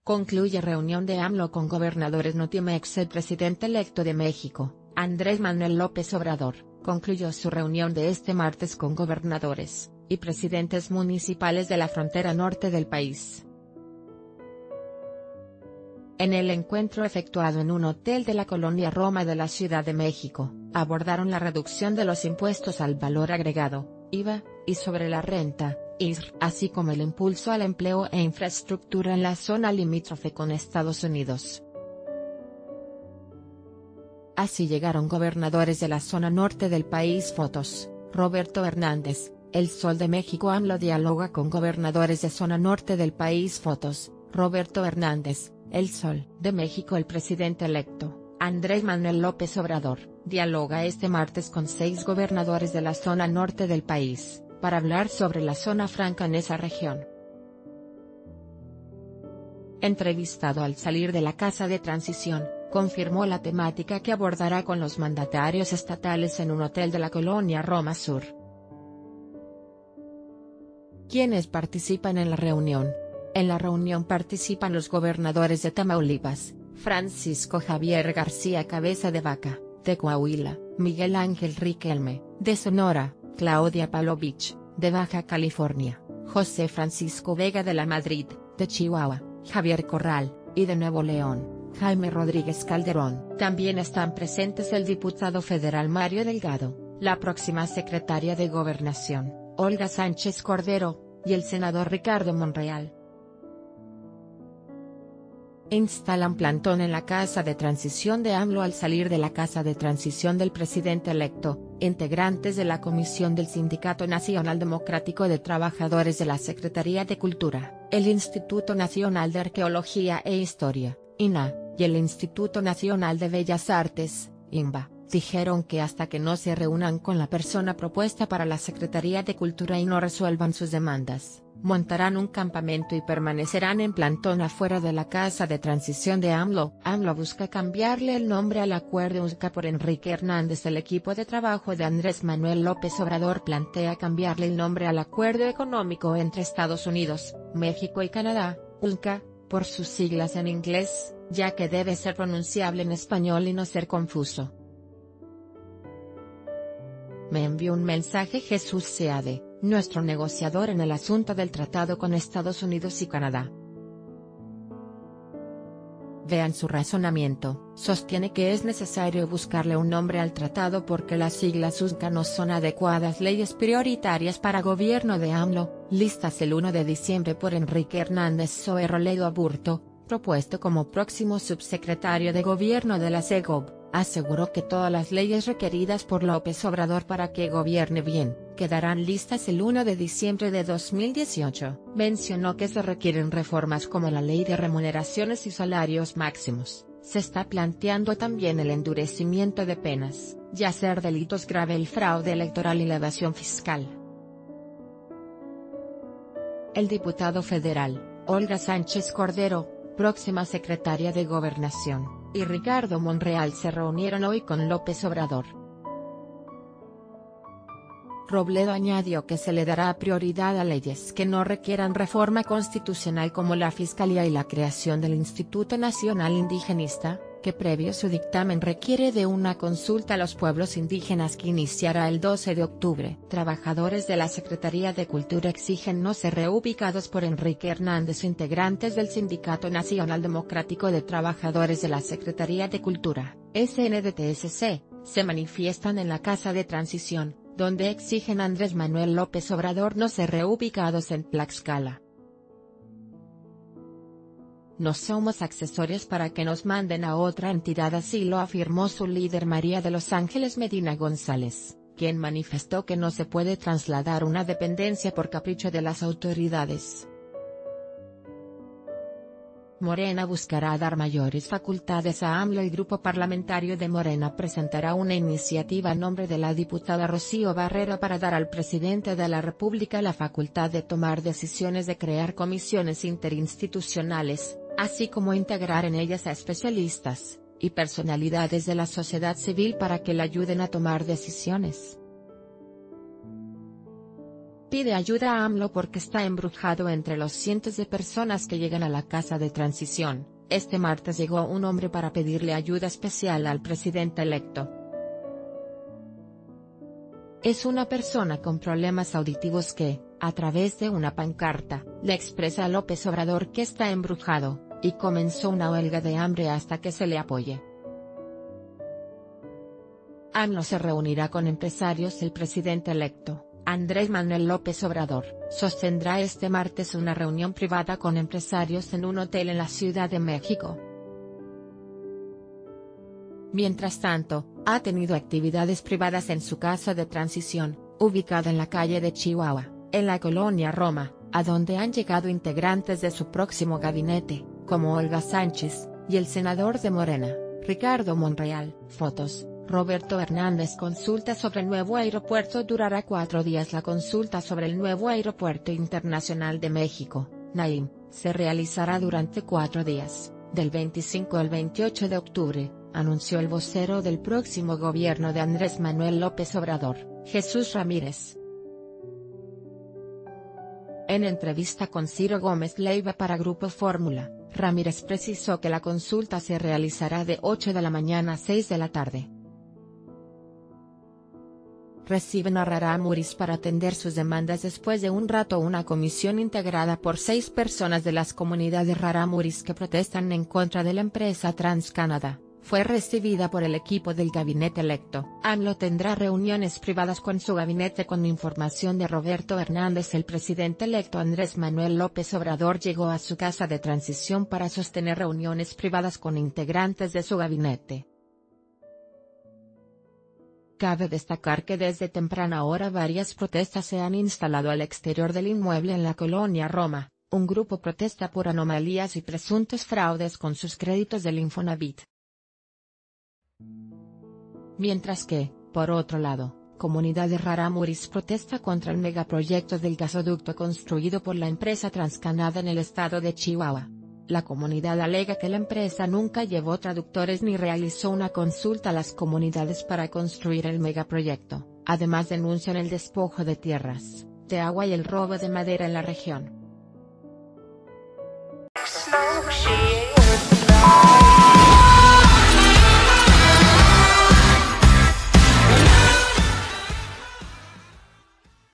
Concluye reunión de AMLO con gobernadores. Notimex. El presidente electo de México, Andrés Manuel López Obrador, concluyó su reunión de este martes con gobernadores y presidentes municipales de la frontera norte del país. En el encuentro efectuado en un hotel de la colonia Roma de la Ciudad de México, abordaron la reducción de los impuestos al valor agregado, IVA, y sobre la renta, ISR, así como el impulso al empleo e infraestructura en la zona limítrofe con Estados Unidos. Así llegaron gobernadores de la zona norte del país. Fotos: Roberto Hernández, El Sol de México. AMLO dialoga con gobernadores de zona norte del país. Fotos: Roberto Hernández, El Sol de México. El presidente electo, Andrés Manuel López Obrador, dialoga este martes con 6 gobernadores de la zona norte del país, para hablar sobre la zona franca en esa región. Entrevistado al salir de la Casa de Transición, confirmó la temática que abordará con los mandatarios estatales en un hotel de la colonia Roma Sur. ¿Quiénes participan en la reunión? En la reunión participan los gobernadores de Tamaulipas, Francisco Javier García Cabeza de Vaca, de Coahuila, Miguel Ángel Riquelme, de Sonora, Claudia Pavlovich, de Baja California, José Francisco Vega de la Madrid, de Chihuahua, Javier Corral, y de Nuevo León, Jaime Rodríguez Calderón. También están presentes el diputado federal Mario Delgado, la próxima secretaria de Gobernación, Olga Sánchez Cordero, y el senador Ricardo Monreal. Instalan plantón en la Casa de Transición de AMLO. Al salir de la Casa de Transición del presidente electo, integrantes de la comisión del Sindicato Nacional Democrático de Trabajadores de la Secretaría de Cultura, el Instituto Nacional de Arqueología e Historia, INAH, y el Instituto Nacional de Bellas Artes, INBA, dijeron que hasta que no se reúnan con la persona propuesta para la Secretaría de Cultura y no resuelvan sus demandas, montarán un campamento y permanecerán en plantón afuera de la Casa de Transición de AMLO. AMLO busca cambiarle el nombre al acuerdo UNCA por Enrique Hernández. El equipo de trabajo de Andrés Manuel López Obrador plantea cambiarle el nombre al Acuerdo Económico entre Estados Unidos, México y Canadá, UNCA, por sus siglas en inglés, ya que debe ser pronunciable en español y no ser confuso. Me envió un mensaje Jesús Seade, nuestro negociador en el asunto del tratado con Estados Unidos y Canadá. Vean su razonamiento. Sostiene que es necesario buscarle un nombre al tratado porque las siglas UNCA no son adecuadas. Leyes prioritarias para gobierno de AMLO, listas el 1 de diciembre por Enrique Hernández. Zoe Robledo Aburto, propuesto como próximo subsecretario de gobierno de la SEGOV, aseguró que todas las leyes requeridas por López Obrador para que gobierne bien, quedarán listas el 1 de diciembre de 2018. Mencionó que se requieren reformas como la ley de remuneraciones y salarios máximos. Se está planteando también el endurecimiento de penas, y hacer delitos grave el fraude electoral y la evasión fiscal. El diputado federal, Olga Sánchez Cordero, próxima secretaria de Gobernación, y Ricardo Monreal se reunieron hoy con López Obrador. Robledo añadió que se le dará prioridad a leyes que no requieran reforma constitucional como la Fiscalía y la creación del Instituto Nacional Indigenista, que previo su dictamen requiere de una consulta a los pueblos indígenas que iniciará el 12 de octubre. Trabajadores de la Secretaría de Cultura exigen no ser reubicados por Enrique Hernández. Integrantes del Sindicato Nacional Democrático de Trabajadores de la Secretaría de Cultura, SNDTSC, se manifiestan en la Casa de Transición, donde exigen a Andrés Manuel López Obrador no ser reubicados en Tlaxcala. No somos accesorios para que nos manden a otra entidad, así lo afirmó su líder María de los Ángeles Medina González, quien manifestó que no se puede trasladar una dependencia por capricho de las autoridades. Morena buscará dar mayores facultades a AMLO. El grupo parlamentario de Morena presentará una iniciativa a nombre de la diputada Rocío Barrera para dar al presidente de la República la facultad de tomar decisiones de crear comisiones interinstitucionales, así como integrar en ellas a especialistas y personalidades de la sociedad civil para que le ayuden a tomar decisiones. pide ayuda a AMLO porque está embrujado. Entre los cientos de personas que llegan a la casa de transición, este martes llegó un hombre para pedirle ayuda especial al presidente electo. Es una persona con problemas auditivos que, a través de una pancarta, le expresa a López Obrador que está embrujado, y comenzó una huelga de hambre hasta que se le apoye. AMLO se reunirá con empresarios. El presidente electo, Andrés Manuel López Obrador, sostendrá este martes una reunión privada con empresarios en un hotel en la Ciudad de México. Mientras tanto, ha tenido actividades privadas en su casa de transición, ubicada en la calle de Chihuahua, en la colonia Roma, a donde han llegado integrantes de su próximo gabinete, como Olga Sánchez, y el senador de Morena, Ricardo Monreal. Fotos: Roberto Hernández. Consulta sobre el nuevo aeropuerto. Durará 4 días. La consulta sobre el nuevo Aeropuerto Internacional de México, NAIM, se realizará durante 4 días, del 25 al 28 de octubre, anunció el vocero del próximo gobierno de Andrés Manuel López Obrador, Jesús Ramírez. En entrevista con Ciro Gómez Leiva para Grupo Fórmula, Ramírez precisó que la consulta se realizará de 8 de la mañana a 6 de la tarde. Reciben a Raramuris para atender sus demandas. Después de un rato, una comisión integrada por 6 personas de las comunidades Raramuris que protestan en contra de la empresa TransCanada, fue recibida por el equipo del gabinete electo. AMLO tendrá reuniones privadas con su gabinete. Con información de Roberto Hernández, el presidente electo Andrés Manuel López Obrador llegó a su casa de transición para sostener reuniones privadas con integrantes de su gabinete. Cabe destacar que desde temprana hora varias protestas se han instalado al exterior del inmueble en la colonia Roma. Un grupo protesta por anomalías y presuntos fraudes con sus créditos del Infonavit. Mientras que, por otro lado, comunidad de Raramuris protesta contra el megaproyecto del gasoducto construido por la empresa TransCanada en el estado de Chihuahua. La comunidad alega que la empresa nunca llevó traductores ni realizó una consulta a las comunidades para construir el megaproyecto. Además, denuncian el despojo de tierras, de agua y el robo de madera en la región.